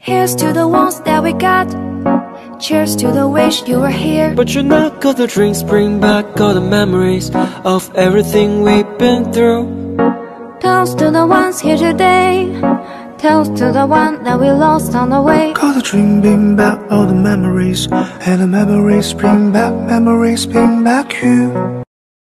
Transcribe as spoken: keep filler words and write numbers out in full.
Here's to the ones that we got. Cheers to the wish you were here. But you're not, 'cause the drinks bring back all the memories of everything we've been through. Toast to the ones here today. Toast to the one that we lost on the way. 'Cause the drink bring back all the memories, and the memories bring back, memories bring back you.